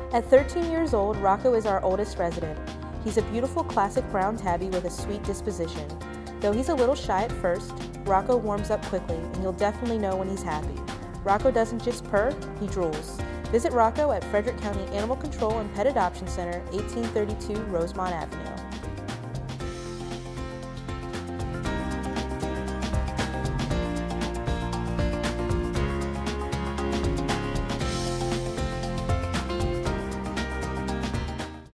At 13 years old, Rocco is our oldest resident. He's a beautiful classic brown tabby with a sweet disposition. Though he's a little shy at first, Rocco warms up quickly and you'll definitely know when he's happy. Rocco doesn't just purr, he drools. Visit Rocco at Frederick County Animal Control and Pet Adoption Center, 1832 Rosemont Avenue.